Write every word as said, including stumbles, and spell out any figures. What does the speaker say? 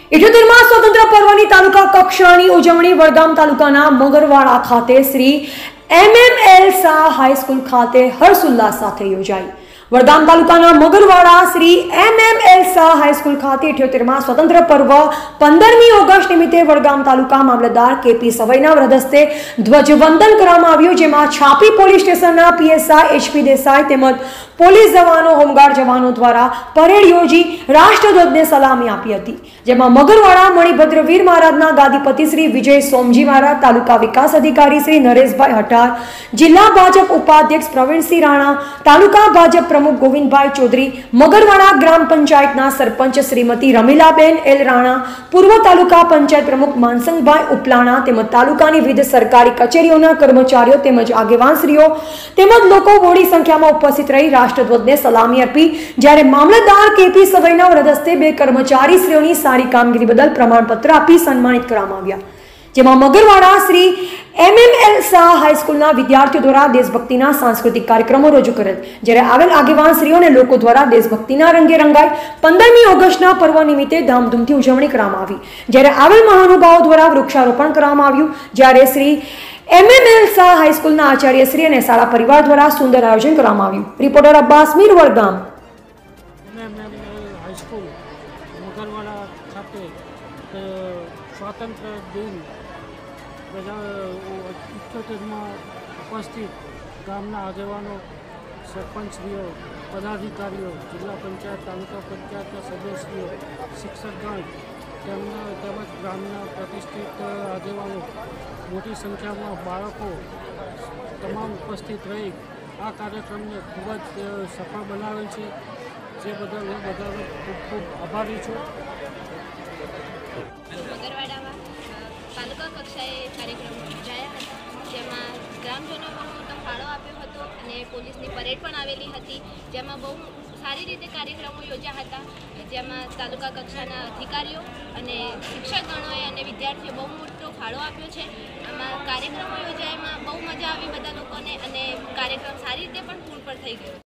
ઇઠ્યોતેરમાં સ્વતંત્ર પર્વની તાલુકા કક્ષાની ઉજવણી વડગામ તાલુકાના મગરવાડા ખાતે Shri M M L Shah high school ખાતે હર્ષોલ્લાસ સાથે યોજાઈ। વડગામ તાલુકાના Magarwada Shri M M L Shah high school ખાતે ઇઠ્યોતેરમાં સ્વતંત્ર પર્વ પંદરમી ઓગસ્ટ નિમિત્તે વડગામ તાલુકા મામલતદાર કે પી સવાઈના વરદહસ્તે ધ્વજવંદન કરવામાં આવ્યું, જેમાં છાપી પોલીસ સ્ટેશનના P S I H P Desai તેમજ પોલીસ જવાનો હોમગાર્ડ જવાનો દ્વારા પરેડ યોજી રાષ્ટ્રધ્વજને સલામી આપી હતી, જેમાં મગરવાડા મણિભદ્ર વીર મહારાજના ગાદીપતિ શ્રી વિજય સોમજી મહારાજ, તાલુકા વિકાસ અધિકારી શ્રી નરેશભાઈ હટાર, જિલ્લા ભાજપ ઉપાધ્યક્ષ પ્રવીણસિંહ રાણા, તાલુકા ભાજપ પ્રમુખ ગોવિંદભાઈ ચૌધરી, મગરવાડા ગ્રામ પંચાયતના સરપંચ શ્રીમતી રમીલાબેન એલ રાણા, પૂર્વ તાલુકા પંચાયત પ્રમુખ માનસંગભાઈ ઉપલાણા તેમજ તાલુકાની વિવિધ સરકારી કચેરીઓના કર્મચારીઓ તેમજ આગેવાનશ્રીઓ તેમજ લોકો મોટી સંખ્યામાં ઉપસ્થિત રહી રાષ્ટ્રધ્વજને સલામી આપી। જ્યારે મામલતદાર કે પી સવાઈના વરદહસ્તે બે કર્મચારીશ્રીઓની સારી કામગીરી બદલ પ્રમાણપત્ર આપી સન્માનિત કરવામાં આવ્યા, જેમાં Magarwada Shri M M L Shah હાઈસ્કૂલના વિદ્યાર્થીઓ દ્વારા દેશભક્તિના સાંસ્કૃતિક કાર્યક્રમો રજૂ કરેલ, જ્યારે આવેલ આગેવાનશ્રીઓ અને લોકો દ્વારા દેશભક્તિના રંગે રંગાઈ પંદરમી ઓગસ્ટના પર્વ નિમિત્તે ધામધૂમથી ઉજવણી કરવામાં આવી। જ્યારે આવેલ મહાનુભાવો દ્વારા વૃક્ષારોપણ કરવામાં આવ્યું, જ્યારે Shri M M L Shah હાઈસ્કૂલના આચાર્ય શ્રી અને શાળા પરિવાર દ્વારા સુંદર આયોજન કરવામાં આવ્યું। રિપોર્ટર અબ્બાસ મીર, વડગામ। હાઈસ્કૂલ મગરવાડા ખાતે સ્વાતંત્ર્ય દિન ઇઠ્યોતેરમાં ઉપસ્થિત ગામના આગેવાનો, સરપંચશ્રીઓ, પદાધિકારીઓ, જિલ્લા પંચાયત, તાલુકા પંચાયતના સદસ્યો, શિક્ષકગણ તેમના તેમજ ગ્રામના પ્રતિષ્ઠિત આગેવાનો, મોટી સંખ્યામાં બાળકો તમામ ઉપસ્થિત રહી આ કાર્યક્રમને ખૂબ જ સફળ બનાવેલ છે, જે બદલ હું બધાનો ખૂબ ખૂબ આભારી છું। મગરવાડામાં તાલુકા કક્ષાએ કાર્યક્રમો યોજાયા હતા, જેમાં ગ્રામજનો પણ મોટો ફાળો આપ્યો હતો અને પોલીસની પરેડ પણ આવેલી હતી, જેમાં બહુ સારી રીતે કાર્યક્રમો યોજ્યા હતા, જેમાં તાલુકા કક્ષાના અધિકારીઓ અને શિક્ષકગણોએ અને વિદ્યાર્થીઓ બહુ મોટો ફાળો આપ્યો છે। આમાં કાર્યક્રમો યોજાયામાં બહુ મજા આવી બધા લોકોને અને કાર્યક્રમ સારી રીતે પણ પૂર્ણ પર થઈ ગયો।